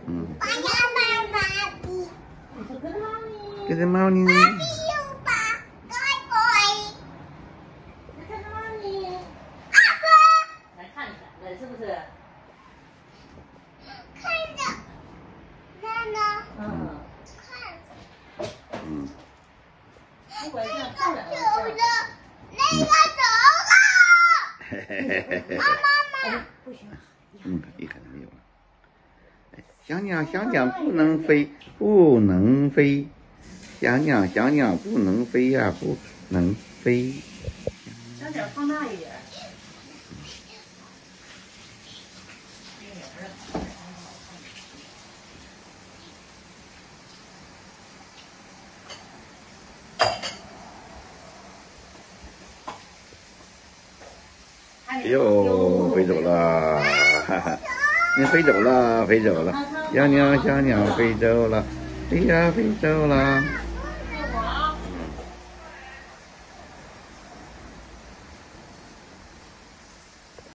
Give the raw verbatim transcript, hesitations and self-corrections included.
嗯。 爸爸爸爸比。 Good morning. Good morning. Papi yung pa. Good boy. Good morning. 阿哥。 来看一下，冷是不是？ 看着。娜娜。 嗯。 看。 嗯。 那个走了，那个走了。 嘿嘿嘿嘿。 妈妈妈。 不行。嗯，遗憾没有了。小鸟，小鸟不能飞，不能飞。小鸟，小鸟不能飞呀，不能飞。 小鸟放大一点。 哎呦，飞走了，哈哈，你飞走了，飞走了，小鸟，小鸟飞走了，哎呀，飞走了。